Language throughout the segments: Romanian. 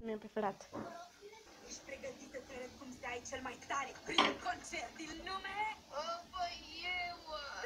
Mi-a preferat. Ești pregătit să-ți arăt cum să ai cel mai tare prim concert din lume? Păi eu...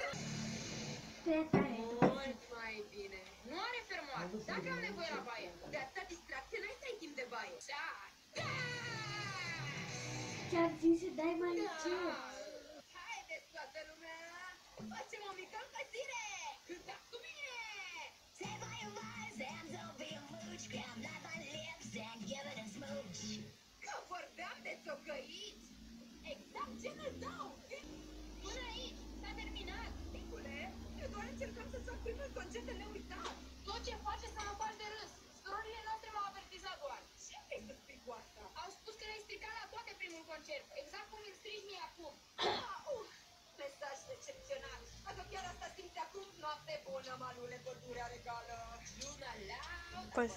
Mult mai bine. Nu are fermoar. Dacă am nevoie la baie. De atâta distracție n-ai să ai timp de baie. Da. Ce-ar fi să dai mai încet? Haideți toată lumea! Facem o mică încălzire! Cântați cu mine! Say my advice and don't be a mooch. Grab like my lips and give it a smooch. Că vorbeam de țocăiți! Exact genul tău! Până aici. S-a terminat. Nicule, eu doar încercam să-ți fac primul concert de neuitat. Tot ce face să mă faci de râs. Surorile noastre m-au avertizat doar. Ce vrei să spui cu asta? Au spus că le-ai stricat la toate primul concert. Exact cum îmi strici mie acum. Mesaj recepționat. Dacă chiar asta simți acum, noapte bună, malule, pădurea regală. Luna la... Păi...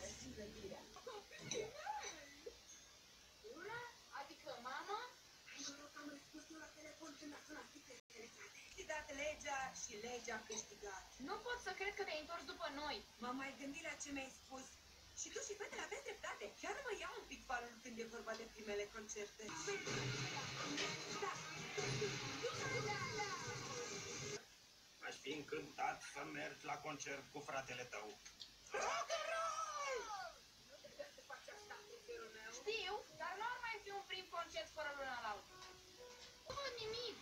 Luna? Adică mama? Ai noroc, am răspuns eu la telefon când a sunat interesate. Și dat legea și legea a câștigat. Nu pot să cred că te-ai întors după noi. M-am mai gândit la ce mi-ai spus. Și tu și fetele aveți dreptate. Chiar mă iau un pic falul când e vorba de primele concerte. Aș fi încântat să mergi la concert cu fratele tău. Nu trebuie să faci asta, copilul meu. Știu, dar nu ar mai fi un prim concert fără Luna Loud. Nu văd nimic.